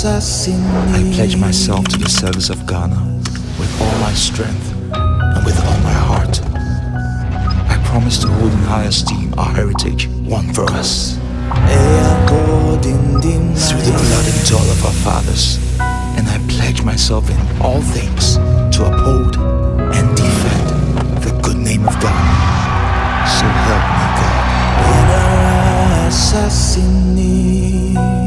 I pledge myself to the service of Ghana with all my strength and with all my heart. I promise to hold in high esteem our heritage won for us through the blood and toil of our fathers, and I pledge myself in all things to uphold and defend the good name of Ghana. So help me God.